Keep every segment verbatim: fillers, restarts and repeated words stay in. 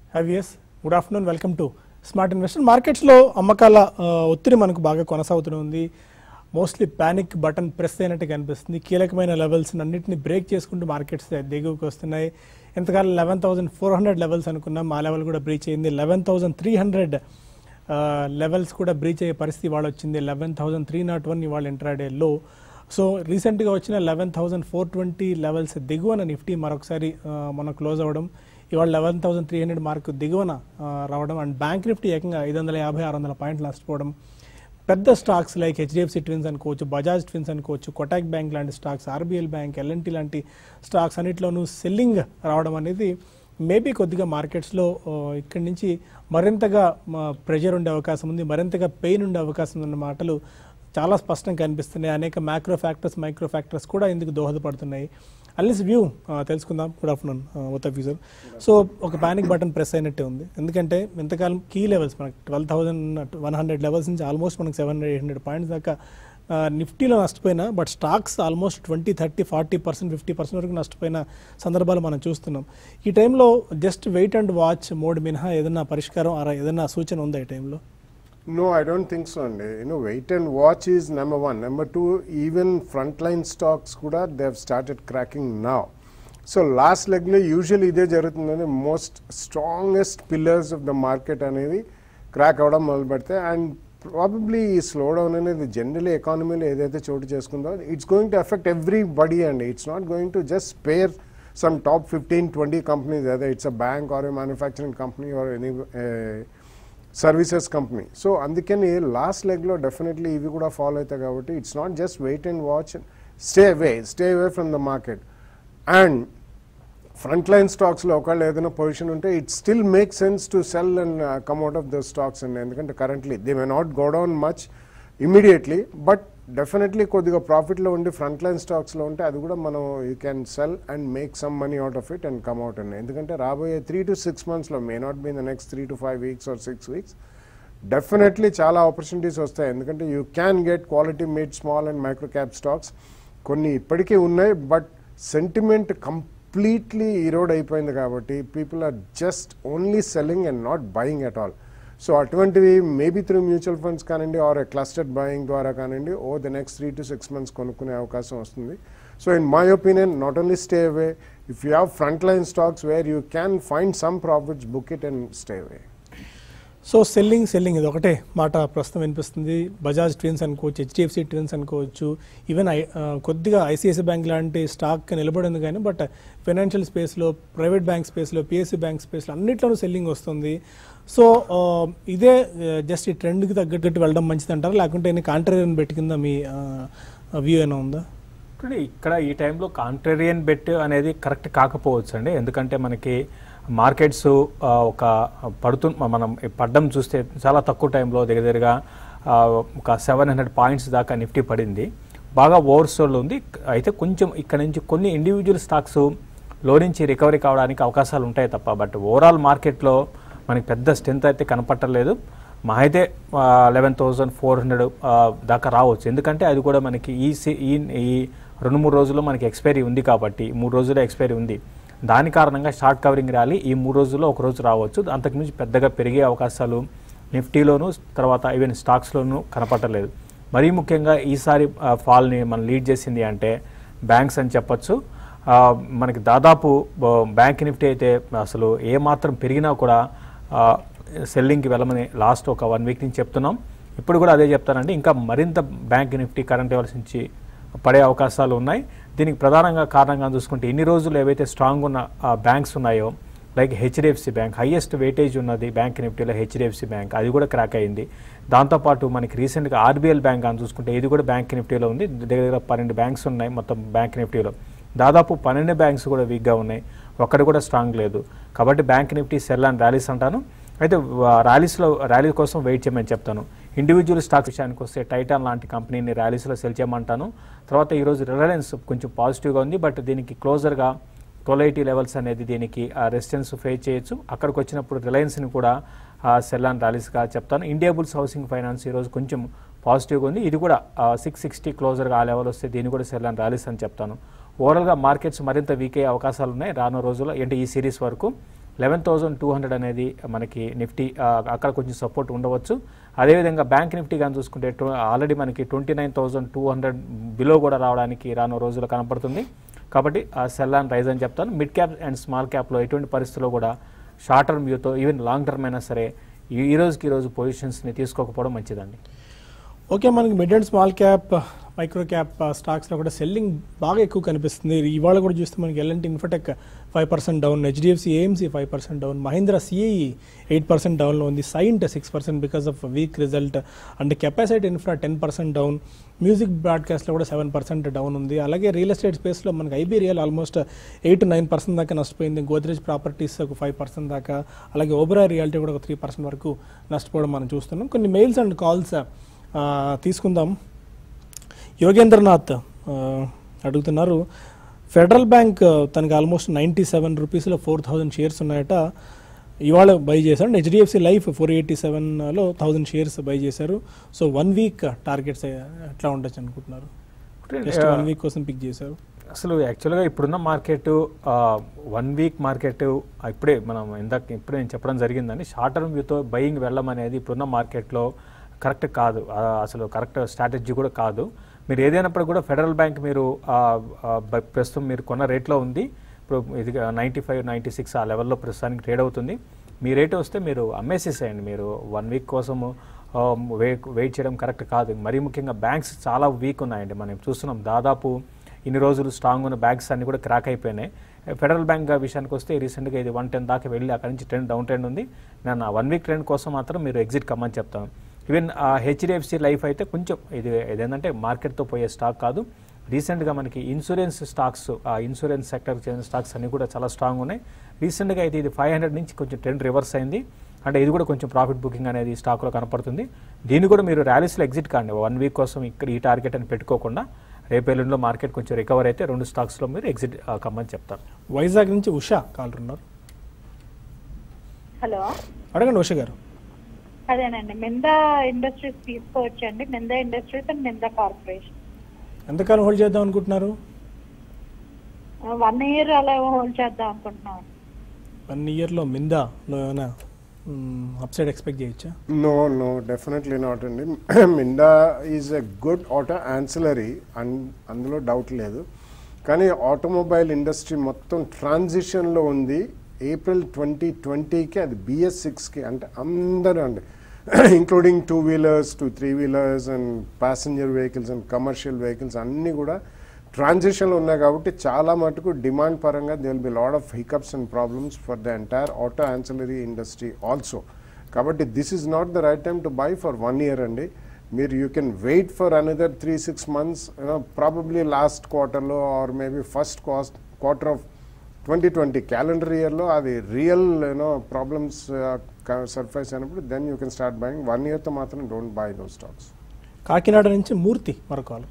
హవియస్ good afternoon welcome to smart investor. మార్కెట్స్లో అమ్మకాల ఒత్తిడి మనకు బాగా కొనసాగుతూ ఉంది. మోస్ట్లీ ప్యానిక్ బటన్ ప్రెస్ అయినట్టు కనిపిస్తుంది. కీలకమైన లెవెల్స్ అన్నింటినీ బ్రేక్ చేసుకుంటూ మార్కెట్స్ దిగువకు వస్తున్నాయి. ఎంతకాలం eleven thousand four hundred levels అనుకున్నాం, ఆ లెవెల్ కూడా బ్రీచ్ అయింది. Eleven thousand three hundred levels కూడా బ్రీచ్ అయ్యే పరిస్థితి ఇవాళ వచ్చింది. Eleven thousand three nought one ఇవాళ ఇంట్రాడే లో. సో రీసెంట్గా వచ్చిన eleven thousand four twenty levels దిగువన నిఫ్టీ మరొకసారి మనం క్లోజ్ అవ్వడం, ఇవాళ eleven thousand three hundred mark దిగువన రావడం, అండ్ బ్యాంక్ నిఫ్టీ ఏకంగా ఐదు వందల యాభై ఆరు వందల పాయింట్లు నష్టపోవడం. పెద్ద స్టాక్స్ లైక్ హెచ్డిఎఫ్సి ట్విన్స్ అనుకోవచ్చు, బజాజ్ ట్విన్స్ అనుకోవచ్చు, కొటాక్ బ్యాంక్ లాంటి స్టాక్స్, ఆర్బీఎల్ బ్యాంక్, ఎల్ఎన్టీ లాంటి స్టాక్స్ అన్నింటిలోనూ సెల్లింగ్ రావడం అనేది మేబీ కొద్దిగా మార్కెట్స్లో ఇక్కడి నుంచి మరింతగా ప్రెషర్ ఉండే అవకాశం ఉంది, మరింతగా పెయిన్ ఉండే అవకాశం ఉన్న మాటలు చాలా స్పష్టంగా కనిపిస్తున్నాయి. అనేక మ్యాక్రో ఫ్యాక్టర్స్ మైక్రో ఫ్యాక్టర్స్ కూడా ఇందుకు దోహదపడుతున్నాయి. అన్లిస్ వ్యూ తెలుసుకుందాం. గుడ్ ఆఫ్టర్నూన్ ఉత్త ఫ్యూచర్. సో ఒక ప్యానిక్ బటన్ ప్రెస్ అయినట్టే ఉంది, ఎందుకంటే ఇంతకాలం కీ లెవెల్స్ మనకి twelve thousand one hundred levels నుంచి ఆల్మోస్ట్ మనకి seven hundred eight hundred points దాకా నిఫ్టీలో నష్టపోయినా, but stocks almost twenty thirty forty percent fifty percent వరకు నష్టపోయిన సందర్భాలు మనం చూస్తున్నాం. ఈ టైంలో just wait and watch mode మినహా ఏదైనా పరిష్కారం ఏదైనా సూచన ఉందా ఈ టైంలో? No, I don't think so. And you know, wait and watch is number one. Number two, even frontline stocks kuda they have started cracking now. So last leg lo usually ide jarutundani most strongest pillars of the market anedi crack avadam modalu pedte, and probably ee slowdown anedi generally economy lo edaithe chotu chestundo it's going to affect everybody, and it's not going to just spare some top fifteen twenty companies, whether it's a bank or a manufacturing company or any uh, services company. So అందుకని last లెగ్లో definitely ఇవి కూడా follow అవుతాయి. కాబట్టి it's not just wait and watch, stay away stay away from the market. And front line స్టాక్స్లో ఒకవేళ ఏదైనా position ఉంటే it still make sense to sell and come out of the stocks అండి. ఎందుకంటే currently they may not go down much immediately, but definitely కొద్దిగా ప్రాఫిట్లో ఉండి front line స్టాక్స్లో ఉంటే అది కూడా మనం you can sell and make some money out of it and come out అండి. ఎందుకంటే రాబోయే త్రీ టు సిక్స్ మంత్స్లో may not be in the next three to five weeks or six weeks definitely చాలా ఆపర్చునిటీస్ వస్తాయి. ఎందుకంటే you can get quality mid small and micro cap stocks కొన్ని ఇప్పటికీ ఉన్నాయి, బట్ సెంటిమెంట్ కంప్లీట్లీ ఈరోడ్ అయిపోయింది. కాబట్టి people are just only selling and not buying at all. So అటువంటివి maybe through mutual funds కానివ్వండి ఆర్ ఎ క్లస్టర్డ్ బయింగ్ ద్వారా కానివ్వండి over the next three to six months కొనుక్కునే అవకాశం వస్తుంది. So in my opinion not only stay away, if you have front line stocks where you can find some profits, book it and stay away. So selling selling ఇది ఒకటే మాట ప్రస్తుతం వినిపిస్తుంది. Bajaj twins అనుకోవచ్చు, HDFC twins అనుకోవచ్చు, even I కొద్దిగా ICICI bank లాంటి stock నిలబడింది కానీ, బట్ ఫైనాన్షియల్ స్పేస్లో, ప్రైవేట్ బ్యాంక్ స్పేస్లో, పిఎస్సి బ్యాంక్ స్పేస్లో అన్నిట్లోనూ సెల్లింగ్ వస్తుంది. సో ఇదే జస్ట్ ఈ ట్రెండ్కి తగ్గట్టు వెళ్ళడం మంచిది అంటారా, లేకుంటే కాంట్రేరియన్ బెట్ కింద మీ వ్యూ అయినా ఉందా? ఇక్కడ ఈ టైంలో కాంట్రేరియన్ బెట్ అనేది కరెక్ట్ కాకపోవచ్చు అండి. ఎందుకంటే మనకి మార్కెట్స్ ఒక పడుతు మనం పడ్డం చూస్తే చాలా తక్కువ టైంలో దగ్గర దగ్గరగా ఒక సెవెన్ హండ్రెడ్ పాయింట్స్ దాకా నిఫ్టీ పడింది, బాగా ఓవర్సోల్డ్ ఉంది. అయితే కొంచెం ఇక్కడ నుంచి కొన్ని ఇండివిజువల్ స్టాక్స్ లో నుంచి రికవరీ కావడానికి అవకాశాలు ఉంటాయి తప్ప, బట్ ఓవరాల్ మార్కెట్లో మనకి పెద్ద స్ట్రెంత్ అయితే కనపట్టలేదు. మా అయితే లెవెన్ థౌజండ్ ఫోర్ హండ్రెడ్ దాకా రావచ్చు, ఎందుకంటే అది కూడా మనకి ఈ ఈ రెండు మూడు రోజుల్లో మనకి ఎక్స్పైరీ ఉంది. కాబట్టి మూడు రోజుల్లో ఎక్స్పైరీ ఉంది, దాని కారణంగా షార్ట్ కవరింగ్ ర్యాలీ ఈ మూడు రోజుల్లో ఒక రోజు రావచ్చు. అంతకుమించి పెద్దగా పెరిగే అవకాశాలు నిఫ్టీలోను తర్వాత ఈవెన్ స్టాక్స్లోనూ కనపట్టలేదు. మరీ ముఖ్యంగా ఈసారి ఫాల్ని మనం లీడ్ చేసింది అంటే బ్యాంక్స్ అని చెప్పచ్చు. మనకి దాదాపు బ్యాంక్ నిఫ్టీ అయితే అసలు ఏమాత్రం పెరిగినా కూడా సెల్లింగ్కి వెళ్ళమని లాస్ట్ ఒక వన్ వీక్ నుంచి చెప్తున్నాం. ఇప్పుడు కూడా అదే చెప్తానండి. ఇంకా మరింత బ్యాంక్ నిఫ్టీ కరెంట్ లెవెల్స్ నుంచి పడే అవకాశాలు ఉన్నాయి. దీనికి ప్రధానంగా కారణంగా చూసుకుంటే ఇన్ని రోజులు ఏవైతే స్ట్రాంగ్ ఉన్న బ్యాంక్స్ ఉన్నాయో, like HDFC bank highest weightage ఉన్నది బ్యాంక్ నిఫ్టీలో హెచ్డిఎఫ్సి బ్యాంక్, అది కూడా క్రాక్ అయింది. దాంతోపాటు మనకి రీసెంట్గా ఆర్బీఎల్ బ్యాంక్ అని చూసుకుంటే ఇది కూడా బ్యాంక్ నిఫ్టీలో ఉంది. దగ్గర దగ్గర పన్నెండు బ్యాంక్స్ ఉన్నాయి మొత్తం బ్యాంక్ నిఫ్టీలో, దాదాపు పన్నెండు బ్యాంక్స్ కూడా వీక్గా ఉన్నాయి, ఒక్కటి కూడా స్ట్రాంగ్ లేదు. కాబట్టి bank Nifty sell and rallies అంటాను. అయితే ర్యాలీస్లో ర్యాలీ కోసం వెయిట్ చేయమని చెప్తాను. ఇండివిజువల్ స్టాక్ విషయానికి వస్తే టైటాన్ లాంటి కంపెనీని ర్యాలీస్లో సెల్ చేయమంటాను. తర్వాత ఈరోజు రిలయన్స్ కొంచెం పాజిటివ్గా ఉంది, బట్ దీనికి క్లోజర్గా ట్వెల్వ్ ఎయిటీ లెవెల్స్ అనేది దీనికి రెసిస్టెన్స్ ఫేస్ చేయొచ్చు. అక్కడికి వచ్చినప్పుడు రిలయన్స్ని కూడా సెల్ అండ్ ర్యాలీస్గా చెప్తాను. ఇండియా బుల్స్ హౌసింగ్ ఫైనాన్స్ ఈరోజు కొంచెం పాజిటివ్గా ఉంది, ఇది కూడా సిక్స్ సిక్స్టీ క్లోజర్గా ఆ లెవెల్ వస్తే దీన్ని కూడా సెల్ అండ్ ర్యాలీస్ అని చెప్తాను. ఓవరాల్గా మార్కెట్స్ మరింత వీక్ అయ్యే అవకాశాలు ఉన్నాయి రానున్న రోజుల్లో, అంటే ఈ సిరీస్ వరకు. లెవెన్ థౌసండ్ టూ హండ్రెడ్ అనేది మనకి నిఫ్టీ అక్కడ కొంచెం సపోర్ట్ ఉండవచ్చు. అదేవిధంగా బ్యాంక్ నిఫ్టీ కానీ చూసుకుంటే ఆల్రెడీ మనకి twenty nine thousand two hundred below కూడా రావడానికి రాను రోజులు కనపడుతుంది. కాబట్టి సెల్ అండ్ రైజ్ అని చెప్తాను. మిడ్ క్యాప్ అండ్ స్మాల్ క్యాప్లో ఎటువంటి పరిస్థితుల్లో కూడా షార్ట్ టర్మ్ వ్యూతో ఈవెన్ లాంగ్ టర్మ్ అయినా సరే ఈ రోజుకి ఈ రోజు పొజిషన్స్ని తీసుకోకపోవడం మంచిదండి. ఓకే, మనకి mid and small cap micro cap స్టాక్స్లో కూడా సెల్లింగ్ బాగా ఎక్కువ కనిపిస్తుంది. ఇవాళ కూడా చూస్తే మనకి LNT Infotech five percent down, HDFC AMC five percent down, Mahindra CIE eight percent డౌన్లో ఉంది, Cyient six percent because of weak result and capacity infra ten percent down, music బ్రాడ్కాస్ట్లో కూడా సెవెన్ పర్సెంట్ డౌన్ ఉంది. అలాగే రియల్ ఎస్టేట్ స్పేస్లో మనకి IB real almost eight nine percent దాకా నష్టపోయింది, గోద్రేజ్ ప్రాపర్టీస్ ఒక ఫైవ్ పర్సెంట్ దాకా, అలాగే ఓబరాయ్ రియాలిటీ కూడా ఒక త్రీ పర్సెంట్ వరకు నష్టపోవడం మనం చూస్తున్నాం. కొన్ని మెయిల్స్ అండ్ కాల్స్ తీసుకుందాం. యోగేంద్రనాథ్ అడుగుతున్నారు, ఫెడరల్ బ్యాంక్ తనకి ఆల్మోస్ట్ నైంటీ సెవెన్ రూపీస్లో ఫోర్ థౌజండ్ షేర్స్ ఉన్నాయట, ఇవాళ బై చేశారు. హెచ్డిఎఫ్సి లైఫ్ ఫోర్ ఎయిటీ సెవెన్లో థౌజండ్ షేర్స్ బై చేశారు. సో వన్ వీక్ టార్గెట్స్ ఎట్లా ఉండొచ్చు అనుకుంటున్నారు? జస్ట్ వన్ వీక్ కోసం పిక్ చేశారు. అసలు యాక్చువల్గా ఇప్పుడున్న మార్కెట్ వన్ వీక్ మార్కెట్ ఇప్పుడే మనం ఇందాక ఇప్పుడే నేను చెప్పడం జరిగిందని షార్ట్ టర్మ్ వ్యూతో బయింగ్ వెళ్ళడం అనేది ఇప్పుడున్న మార్కెట్లో కరెక్ట్ కాదు, అసలు కరెక్ట్ స్ట్రాటజీ కూడా కాదు. మీరు ఏదైనప్పుడు కూడా ఫెడరల్ బ్యాంక్ మీరు ప్రస్తుతం మీరు కొన్న రేట్లో ఉంది, ఇప్పుడు ఇది నైంటీ ఫైవ్ నైంటీ సిక్స్ ఆ లెవెల్లో ప్రస్తుతానికి ట్రేడ్ అవుతుంది. మీ రేట్ వస్తే మీరు అమ్మేసేసేయండి. మీరు వన్ వీక్ కోసము వెయిట్ వెయిట్ చేయడం కరెక్ట్ కాదు. మరీ ముఖ్యంగా బ్యాంక్స్ చాలా వీక్ ఉన్నాయండి. మనం చూస్తున్నాం దాదాపు ఇన్ని రోజులు స్ట్రాంగ్ ఉన్న బ్యాంక్స్ అన్ని కూడా క్రాక్ అయిపోయినాయి. ఫెడరల్ బ్యాంక్ విషయానికి వస్తే రీసెంట్గా ఇది వన్ టెన్ దాకా వెళ్ళి అక్కడి నుంచి ట్రెండ్ డౌన్ ట్రెండ్ ఉంది. నేను ఆ వన్ వీక్ ట్రెండ్ కోసం మాత్రం మీరు ఎగ్జిట్ కమ్మని చెప్తాను. ఈవెన్ హెచ్డిఎఫ్సి లైఫ్ అయితే కొంచెం ఇది ఇదేంటంటే మార్కెట్తో పోయే స్టాక్ కాదు. రీసెంట్గా మనకి ఇన్సూరెన్స్ స్టాక్స్, ఆ ఇన్సూరెన్స్ సెక్టర్కి చెందిన స్టాక్స్ అన్ని కూడా చాలా స్ట్రాంగ్ ఉన్నాయి. రీసెంట్గా అయితే ఇది ఫైవ్ హండ్రెడ్ నుంచి కొంచెం ట్రెండ్ రివర్స్ అయింది, అంటే ఇది కూడా కొంచెం ప్రాఫిట్ బుకింగ్ అనేది స్టాక్లో కనపడుతుంది. దీన్ని కూడా మీరు ర్యాలీస్లో ఎగ్జిట్ కాండి. వన్ వీక్ కోసం ఇక్కడ ఈ టార్గెట్ అని పెట్టుకోకుండా రేపు ఎల్లుండిలో మార్కెట్ కొంచెం రికవర్ అయితే రెండు స్టాక్స్లో మీరు ఎగ్జిట్ కమ్మని చెప్తారు. వైజాగ్ నుంచి ఉషా కాల్ ఉన్నారు. హలో, అడగండి ఉషా గారు. అదేనండి, మిందా ఇండస్ట్రీస్ తీసుకోవచ్చండి. Minda industries and Minda corporation. ఎంతకాలం హోల్డ్ చేద్దాం అనుకుంటున్నారు? వన్ ఇయర్ అలా హోల్డ్ చేద్దాం అనుకుంటున్నాం. వన్ ఇయర్లో మిందాలో ఏమైనా అప్సైడ్ ఎక్స్పెక్ట్ చేయొచ్చా? నో నో డెఫినెట్లీ నాట్ అండి. Minda is a good auto ancillary, అన్ అందులో డౌట్ లేదు. కానీ ఆటోమొబైల్ ఇండస్ట్రీ మొత్తం ట్రాన్సిషన్లో ఉంది. ఏప్రిల్ ట్వంటీ ట్వంటీకి అది బిఎస్ సిక్స్కి అంటే అందరూ అండి, including two wheelers to three wheelers and passenger vehicles and commercial vehicles అన్నీ కూడా ట్రాన్సిషన్లో ఉన్నాయి. కాబట్టి చాలా మటుకు డిమాండ్ పరంగా they will be lot of hiccups and problems for the entire auto ancillary industry also. కాబట్టి this is not the right time to buy for one year అండి. మీరు you can wait for another three six months, probably last క్వార్టర్లో or maybe first cost quarter of twenty twenty calendar ఇయర్లో అది real you know problems surface అయినప్పుడు then you can start buying. One ఇయర్తో మాత్రం don't buy those stocks. Kakinada నుంచి మూర్తి మరొక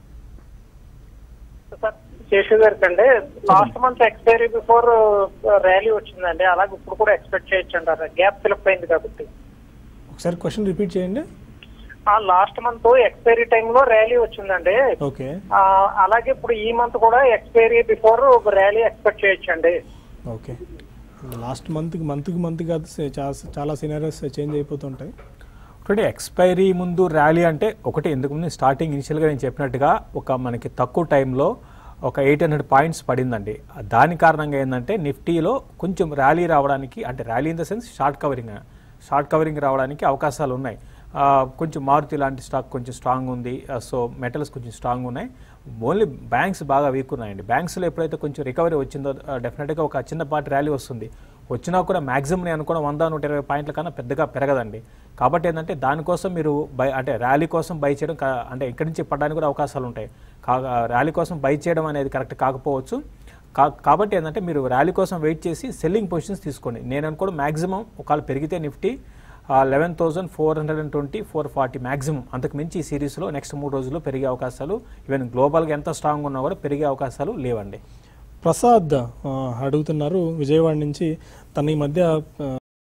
sir Seshu గారికి అండి, last month expiry before rally వచ్చిందండి, అలాగే ఇప్పుడు కూడా ఎక్స్పెక్ట్ చేయొచ్చు అంటారు, గ్యాప్ ఫిలప్ అయింది కాబట్టి. ఒకసారి క్వశ్చన్ రిపీట్ చేయండి. లాస్ట్ మంత్ ఎక్స్పైరీ టైంలో ర్యాలీ వచ్చిందండి, ఓకే, అలాగే ఇప్పుడు ఈ మంత్ కూడా ఎక్స్పైరీ బిఫోర్ ర్యాలీ ఎక్స్పెక్ట్ చేయొచ్చండి. ఓకే, లాస్ట్ మంత్ మంత్కి మంత్ కాదు, చాలా సినారియోస్ చేంజ్ అయిపోతుంటాయి. ఒకటి ఎక్స్పైరీ ముందు ర్యాలీ అంటే ఒకటి ఎందుకు ముందు స్టార్టింగ్ ఇనిషియల్గా నేను చెప్పినట్టుగా ఒక మనకి తక్కువ టైంలో ఒక ఎయిట్ హండ్రెడ్ పాయింట్స్ పడిందండి. దాని కారణంగా ఏంటంటే నిఫ్టీలో కొంచెం ర్యాలీ రావడానికి, అంటే rally in the sense short covering short covering రావడానికి అవకాశాలు ఉన్నాయి. కొంచెం మారుతి లాంటి స్టాక్ కొంచెం స్ట్రాంగ్ ఉంది, సో మెటల్స్ కొంచెం స్ట్రాంగ్ ఉన్నాయి. ఓన్లీ బ్యాంక్స్ బాగా వీక్ ఉన్నాయండి. బ్యాంక్స్లో ఎప్పుడైతే కొంచెం రికవరీ వచ్చిందో డెఫినెట్గా ఒక చిన్నపాటి ర్యాలీ వస్తుంది. వచ్చినా కూడా మ్యాక్సిమం నేను అనుకున్న వంద నూట ఇరవై పాయింట్ల కన్నా పెద్దగా పెరగదండి. కాబట్టి ఏంటంటే దానికోసం మీరు బై అంటే ర్యాలీ కోసం బై చేయడం అంటే ఇక్కడి నుంచి పడడానికి కూడా అవకాశాలు ఉంటాయి. కా ర్యాలీ కోసం బై చేయడం అనేది కరెక్ట్ కాకపోవచ్చు. కా కాబట్టి ఏంటంటే మీరు ర్యాలీ కోసం వెయిట్ చేసి సెల్లింగ్ పొజిషన్స్ తీసుకోండి. నేను అనుకోవడం మ్యాక్సిమం ఒకవేళ పెరిగితే Nifty eleven thousand four hundred and twenty four forty maximum, అంతకు మించి ఈ సిరీస్లో నెక్స్ట్ మూడు రోజుల్లో పెరిగే అవకాశాలు, ఈవెన్ గ్లోబల్గా ఎంత స్ట్రాంగ్ ఉన్నా కూడా పెరిగే అవకాశాలు లేవండి. ప్రసాద్ అడుగుతున్నారు విజయవాడ నుంచి, తన ఈ మధ్య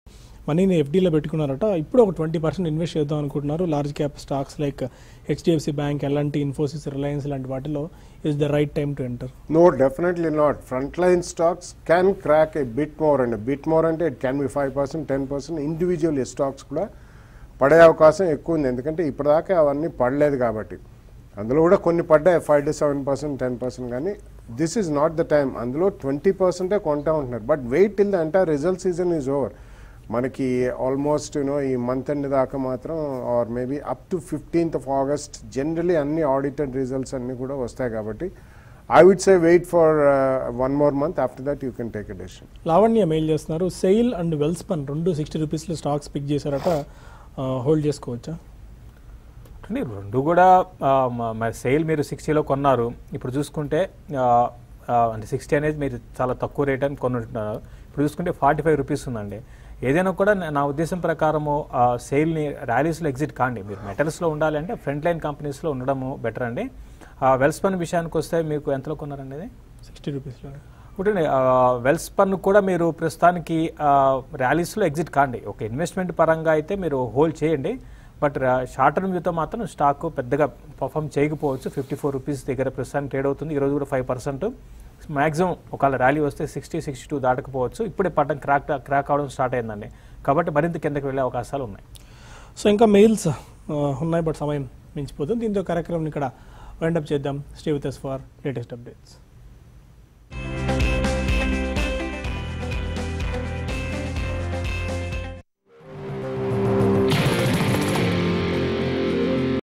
మనీని ఎఫ్డీలో పెట్టుకున్నారట, ఇప్పుడు ఒక ట్వంటీ పర్సెంట్ ఇన్వెస్ట్ చేద్దాం అనుకుంటున్నారు large cap stocks like HDFC bank, LNT, Infosys, Reliance లాంటి వాటిలో is the right time to enter? No, definitely not. Frontline stocks can crack a bit more, and a bit more అంటే it can be five percent, ten percent. Individual stocks కూడా పడే అవకాశం ఎక్కువ ఉంది, ఎందుకంటే ఇప్పటిదాకా అవన్నీ పడలేదు కాబట్టి. అందులో కూడా కొన్ని పడ్డాయి five to seven percent ten percent కానీ this is not the time. అందులో ట్వంటీ పర్సెంటే కొంటా ఉంటున్నారు. But wait till the entire result season is over. మనకి ఆల్మోస్ట్ యూనో ఈ మంత్ ఎండ్ దాకా మాత్రం or maybe up to fifteenth of August generally అన్ని ఆడిటెడ్ రిజల్ట్స్ అన్నీ కూడా వస్తాయి కాబట్టి I would say wait for one more month, after that you can take a decision. Lavanya mail చేస్తున్నారు, సెయిల్ అండ్ వెల్స్పన్ రెండు సిక్స్టీ రూపీస్లో స్టాక్స్ పిక్ చేశారట, హోల్డ్ చేసుకోవచ్చా? అంటే రెండు కూడా సేల్ మీరు సిక్స్టీలో కొన్నారు, ఇప్పుడు చూసుకుంటే అంటే సిక్స్టీ అనేది మీరు చాలా తక్కువ రేట్ అని కొనుంటున్నారు, ఇప్పుడు చూసుకుంటే ఫార్టీ ఫైవ్ రూపీస్ ఉందండి. ఏదైనా కూడా నా ఉద్దేశం ప్రకారము సేల్ని ర్యాలీస్లో ఎగ్జిట్ కాండి. మీరు మెటల్స్లో ఉండాలి అంటే ఫ్రంట్ లైన్ కంపెనీస్లో ఉండడము బెటర్ అండి. వెల్స్పన్ విషయానికి వస్తే మీకు ఎంతలో కొన్నారండి? అది సిక్స్టీ రూపీస్లో ఒకటి. వెల్స్పన్ కూడా మీరు ప్రస్తుతానికి ర్యాలీస్లో ఎగ్జిట్ కాండి. ఒక ఇన్వెస్ట్మెంట్ పరంగా అయితే మీరు హోల్డ్ చేయండి, బట్ షార్ట్ టర్మ్ వ్యూతో మాత్రం స్టాక్ పెద్దగా పర్ఫామ్ చేయకపోవచ్చు. ఫిఫ్టీ ఫోర్ రూపీస్ దగ్గర ప్రస్తుతానికి ట్రేడ్ అవుతుంది. ఈరోజు కూడా ఫైవ్ పర్సెంట్ మ్యాక్సిమం ఒకవేళ ర్యాలీ వస్తే సిక్స్టీ సిక్స్టీ టూ దాటకపోవచ్చు. ఇప్పుడే పట్టం క్రాక్ క్రాక్ అవడం స్టార్ట్ అయిందండి, కాబట్టి మరింత కిందకి వెళ్ళే అవకాశాలు ఉన్నాయి. సో ఇంకా మెయిల్స్ ఉన్నాయి, బట్ సమయం మించిపోతుంది. దీంతో కార్యక్రమం ఇక్కడ వైండప్ చేద్దాం. Stay with us for latest updates.